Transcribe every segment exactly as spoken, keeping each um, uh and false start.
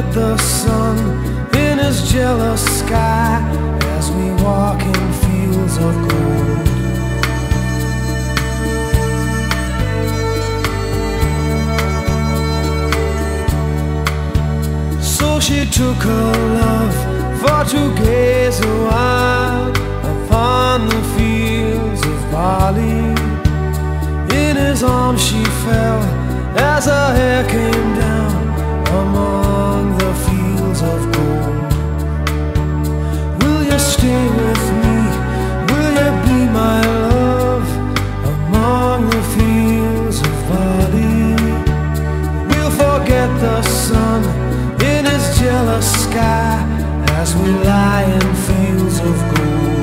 the sun in his jealous sky as we walk in fields of gold. So she took her love for to gaze a while upon the fields of barley. In his arms she fell as her hair came down among the fields of gold. Will you stay with me? Will you be my love among the fields of barley? We'll forget the sun in his jealous sky as we lie in fields of gold.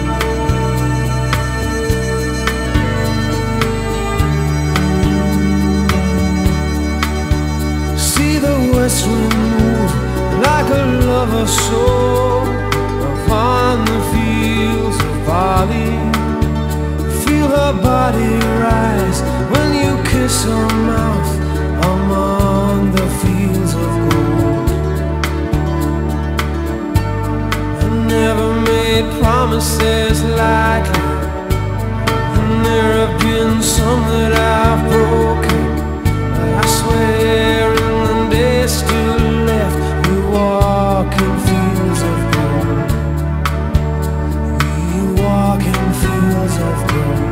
See the west wind move like a lover's soul upon the fields of barley. Feel her body rise when you kiss her mouth among the fields of gold. I never made promises lightly, and there have been some that I've broken, but I swear in the days still left we walk in fields of gold. We walk in fields of gold.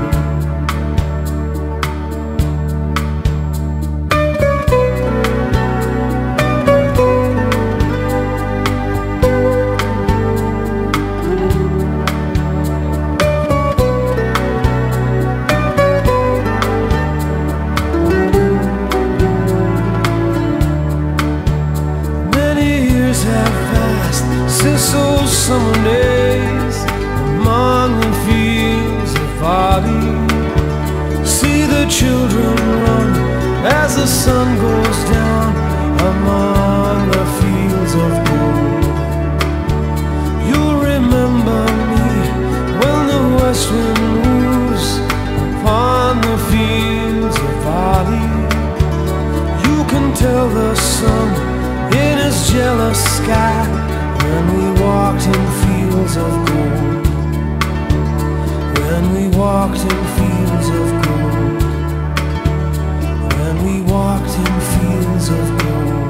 Since those summer days among the fields of barley, see the children run as the sun goes down among the fields of gold. You'll remember me when the west wind moves upon the fields of barley. You can tell the sun in his jealous sky when we walked in fields of gold. When we walked in fields of gold. When we walked in fields of gold.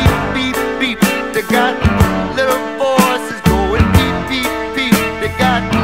They got little voices going beep, beep, beep. They got